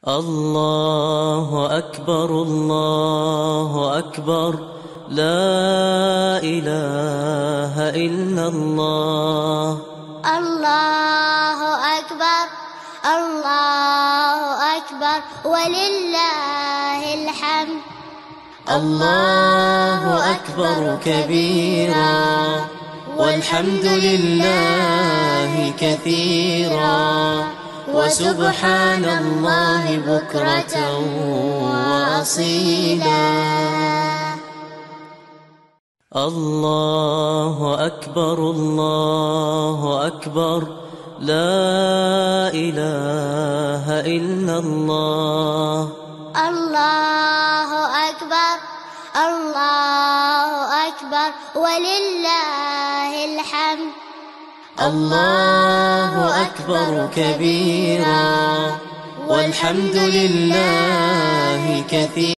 الله أكبر الله أكبر، لا إله إلا الله. الله أكبر الله أكبر ولله الحمد. الله أكبر كبيرا والحمد لله كثيرا، وسبحان الله بكرة وأصيلا. الله أكبر الله أكبر، لا إله إلا الله. الله أكبر الله أكبر ولله الحمد. الله أكبر كبيرا والحمد لله كثيرا.